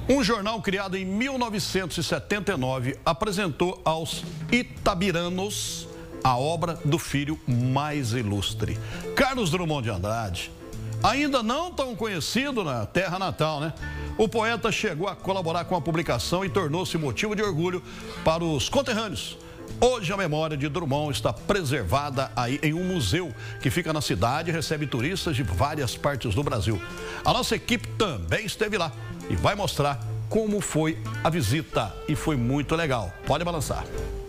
Um jornal criado em 1979 apresentou aos itabiranos a obra do filho mais ilustre, Carlos Drummond de Andrade. Ainda não tão conhecido na terra natal, né? O poeta chegou a colaborar com a publicação e tornou-se motivo de orgulho para os conterrâneos. Hoje a memória de Drummond está preservada aí em um museu que fica na cidade e recebe turistas de várias partes do Brasil. A nossa equipe também esteve lá e vai mostrar como foi a visita e foi muito legal. Pode balançar.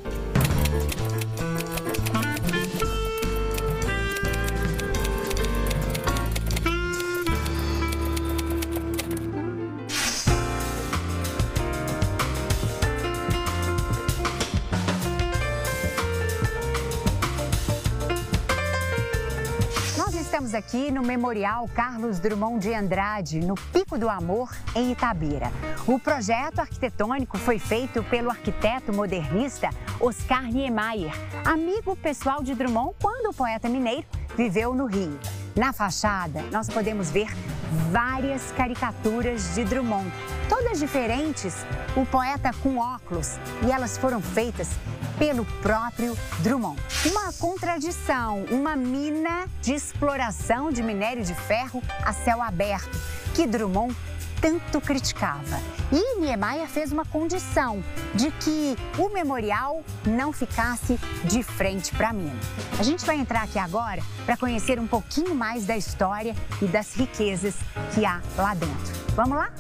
Estamos aqui no Memorial Carlos Drummond de Andrade, no Pico do Amor, em Itabira. O projeto arquitetônico foi feito pelo arquiteto modernista Oscar Niemeyer, amigo pessoal de Drummond quando o poeta mineiro viveu no Rio. Na fachada, nós podemos ver várias caricaturas de Drummond, todas diferentes, o poeta com óculos, e elas foram feitas pelo próprio Drummond. Uma contradição, uma mina de exploração de minério de ferro a céu aberto, que Drummond tanto criticava. E Niemeyer fez uma condição de que o memorial não ficasse de frente para a mina. A gente vai entrar aqui agora para conhecer um pouquinho mais da história e das riquezas que há lá dentro. Vamos lá?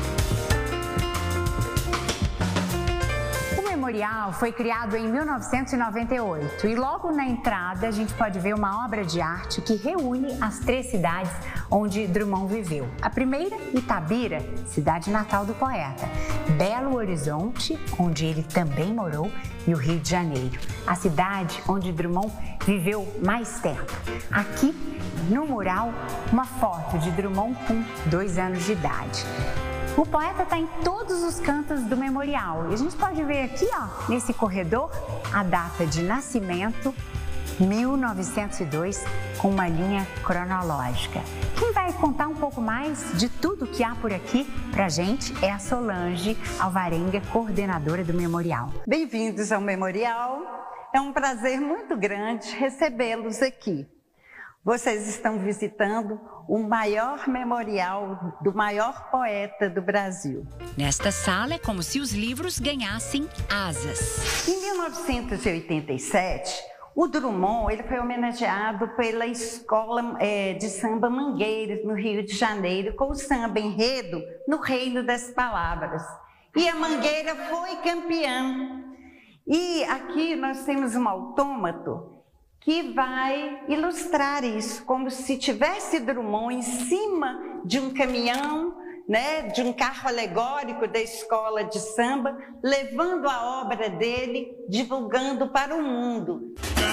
O memorial foi criado em 1998 e logo na entrada a gente pode ver uma obra de arte que reúne as três cidades onde Drummond viveu. A primeira, Itabira, cidade natal do poeta. Belo Horizonte, onde ele também morou, e o Rio de Janeiro, a cidade onde Drummond viveu mais tempo. Aqui, no mural, uma foto de Drummond com 2 anos de idade. O poeta está em todos os cantos do memorial. E a gente pode ver aqui, ó, nesse corredor, a data de nascimento, 1902, com uma linha cronológica. Quem vai contar um pouco mais de tudo que há por aqui pra gente é a Solange Alvarenga, coordenadora do memorial. Bem-vindos ao memorial. É um prazer muito grande recebê-los aqui. Vocês estão visitando o maior memorial do maior poeta do Brasil. Nesta sala é como se os livros ganhassem asas. Em 1987, o Drummond ele foi homenageado pela Escola de Samba Mangueiras, no Rio de Janeiro, com o samba enredo No Reino das Palavras. E a Mangueira foi campeã. E aqui nós temos um autômato que vai ilustrar isso, como se tivesse Drummond em cima de um caminhão, né, de um carro alegórico da escola de samba, levando a obra dele, divulgando para o mundo.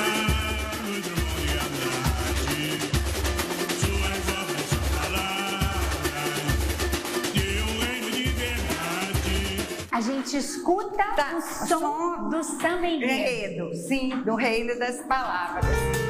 A gente escuta o som do samba enredo. Sim, do Reino das Palavras.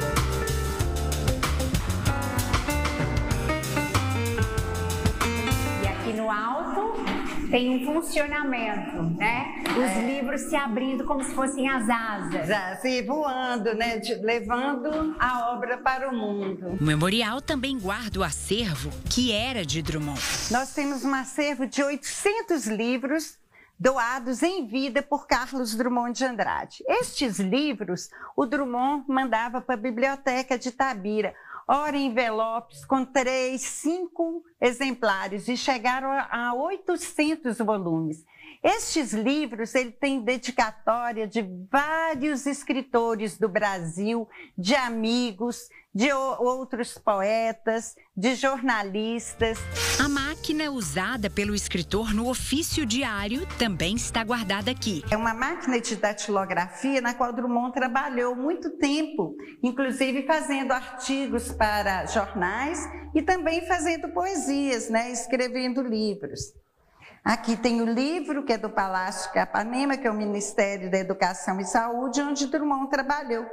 E aqui no alto tem um funcionamento, né? Os livros se abrindo como se fossem as asas. Já se voando, né? Levando a obra para o mundo. O memorial também guarda o acervo que era de Drummond. Nós temos um acervo de 800 livros doados em vida por Carlos Drummond de Andrade. Estes livros, o Drummond mandava para a biblioteca de Itabira, ora em envelopes com 3, 5 exemplares, e chegaram a 800 volumes. Estes livros, ele tem dedicatória de vários escritores do Brasil, de amigos, de outros poetas, de jornalistas. A máquina usada pelo escritor no ofício diário também está guardada aqui. É uma máquina de datilografia na qual Drummond trabalhou muito tempo, inclusive fazendo artigos para jornais e também fazendo poesias, né, escrevendo livros. Aqui tem o livro, que é do Palácio Capanema, que é o Ministério da Educação e Saúde, onde Drummond trabalhou.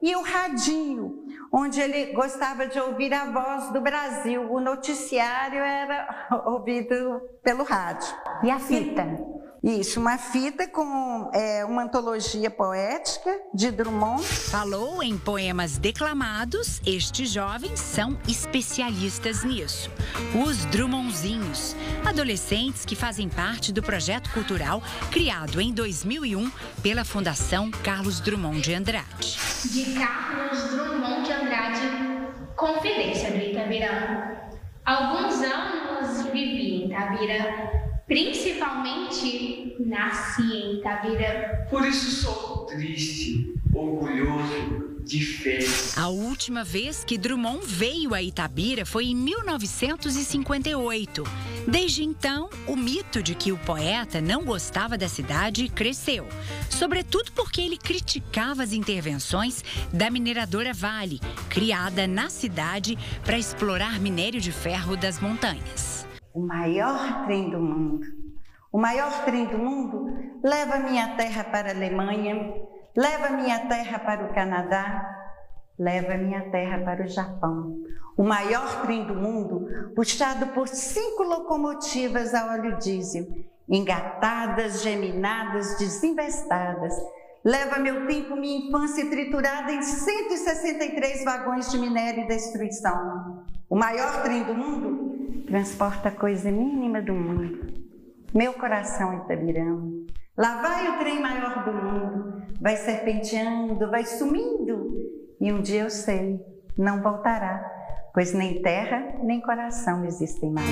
e o radinho, onde ele gostava de ouvir a voz do Brasil. O noticiário era ouvido pelo rádio. E a fita? Isso, uma fita com uma antologia poética de Drummond. Falou em poemas declamados, estes jovens são especialistas nisso. Os Drummondzinhos, adolescentes que fazem parte do projeto cultural criado em 2001 pela Fundação Carlos Drummond de Andrade. De Carlos Drummond de Andrade, Confidência do Itabirão. Alguns anos vivi em Itabira. Principalmente nasci em Itabira. Por isso sou triste, orgulhoso, de fé. A última vez que Drummond veio a Itabira foi em 1958. Desde então, o mito de que o poeta não gostava da cidade cresceu. Sobretudo porque ele criticava as intervenções da mineradora Vale, criada na cidade para explorar minério de ferro das montanhas. O maior trem do mundo. O maior trem do mundo leva minha terra para a Alemanha, leva minha terra para o Canadá, leva minha terra para o Japão. O maior trem do mundo, puxado por 5 locomotivas a óleo diesel, engatadas, geminadas, desinvestadas. Leva meu tempo, minha infância triturada em 163 vagões de minério e destruição. O maior trem do mundo transporta a coisa mínima do mundo. Meu coração Itabirão. Lá vai o trem maior do mundo, vai serpenteando, vai sumindo. E um dia eu sei, não voltará, pois nem terra nem coração existem mais.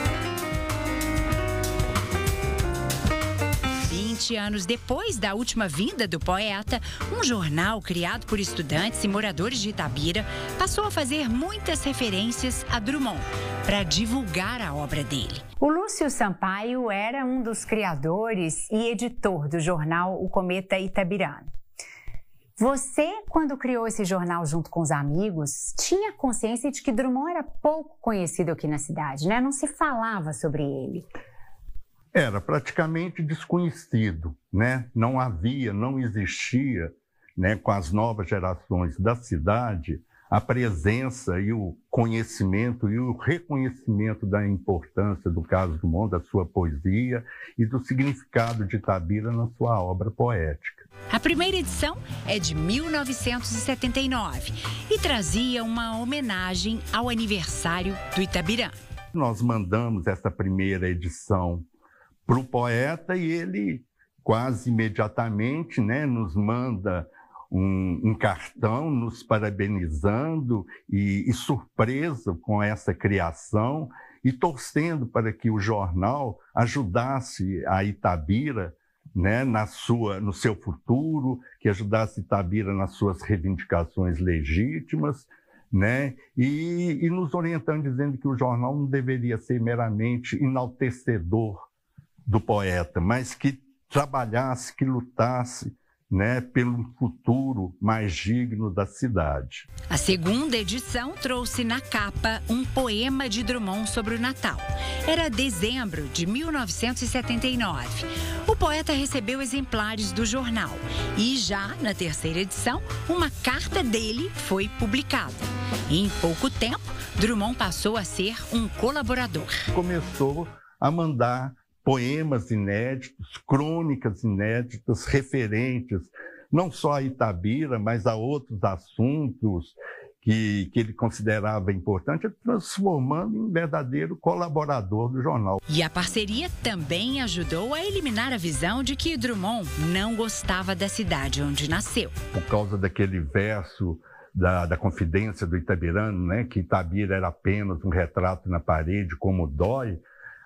20 anos depois da última vinda do poeta, um jornal criado por estudantes e moradores de Itabira passou a fazer muitas referências a Drummond para divulgar a obra dele. O Lúcio Sampaio era um dos criadores e editor do jornal O Cometa Itabirano. Você, quando criou esse jornal junto com os amigos, tinha consciência de que Drummond era pouco conhecido aqui na cidade, né? Não se falava sobre ele. Era praticamente desconhecido, né? Não existia, né, com as novas gerações da cidade, a presença e o conhecimento e o reconhecimento da importância do Carlos Drummond, da sua poesia e do significado de Itabira na sua obra poética. A primeira edição é de 1979 e trazia uma homenagem ao aniversário do Itabirã. Nós mandamos essa primeira edição para o poeta e ele quase imediatamente, né, nos manda um cartão nos parabenizando e surpreso com essa criação e torcendo para que o jornal ajudasse a Itabira, né, no seu futuro, que ajudasse Itabira nas suas reivindicações legítimas, né, e nos orientando, dizendo que o jornal não deveria ser meramente enaltecedor do poeta, mas que trabalhasse, que lutasse, né, pelo futuro mais digno da cidade. A segunda edição trouxe na capa um poema de Drummond sobre o Natal. Era dezembro de 1979. O poeta recebeu exemplares do jornal e já na terceira edição, uma carta dele foi publicada. Em pouco tempo, Drummond passou a ser um colaborador. Começou a mandar poemas inéditos, crônicas inéditas, referentes não só a Itabira, mas a outros assuntos que ele considerava importante, transformando em verdadeiro colaborador do jornal. E a parceria também ajudou a eliminar a visão de que Drummond não gostava da cidade onde nasceu. Por causa daquele verso da Confidência do Itabirano, né, que Itabira era apenas um retrato na parede, como dói,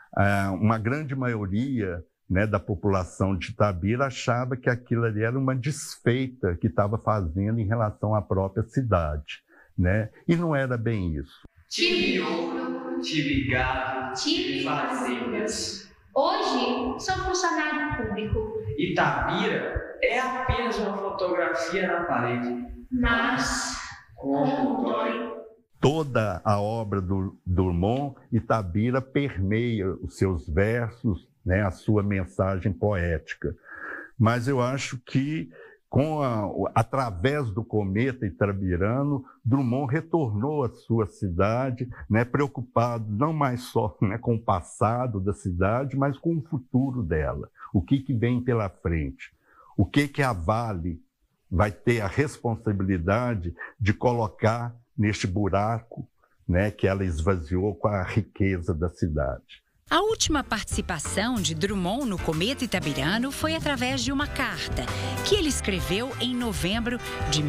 uma grande maioria, né, da população de Itabira achava que aquilo ali era uma desfeita que estava fazendo em relação à própria cidade, né? E não era bem isso. Tive ouro, tive gado, tive fazendas. Hoje sou funcionário público. Itabira é apenas uma fotografia na parede. Mas como dói. Toda a obra do Drummond, Itabira permeia os seus versos, né, a sua mensagem poética. Mas eu acho que através do cometa itabirano, Drummond retornou à sua cidade, né, preocupado não mais só, né, com o passado da cidade, mas com o futuro dela. O que vem pela frente? O que a Vale vai ter a responsabilidade de colocar neste buraco, né, que ela esvaziou com a riqueza da cidade. A última participação de Drummond no cometa itabirano foi através de uma carta que ele escreveu em novembro de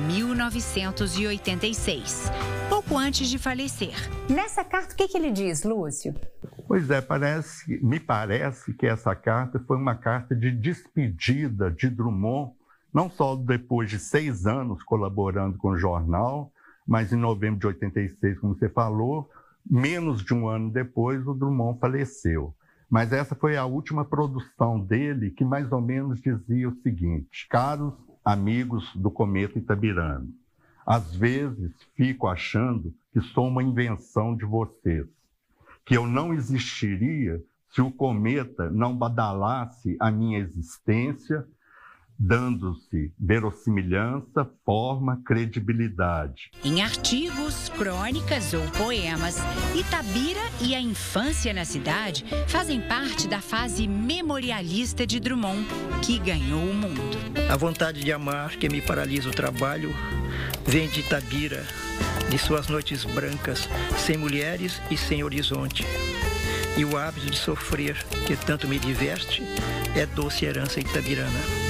1986, pouco antes de falecer. Nessa carta, o que ele diz, Lúcio? Pois é, me parece que essa carta foi uma carta de despedida de Drummond, não só depois de 6 anos colaborando com o jornal, mas em novembro de 86, como você falou, menos de um ano depois, o Drummond faleceu. Mas essa foi a última produção dele, que mais ou menos dizia o seguinte: caros amigos do cometa itabirano, às vezes fico achando que sou uma invenção de vocês, que eu não existiria se o cometa não badalasse a minha existência, dando-se verossimilhança, forma, credibilidade. Em artigos, crônicas ou poemas, Itabira e a infância na cidade fazem parte da fase memorialista de Drummond, que ganhou o mundo. A vontade de amar que me paralisa o trabalho vem de Itabira, de suas noites brancas, sem mulheres e sem horizonte. E o hábito de sofrer, que tanto me diverte, é doce herança itabirana.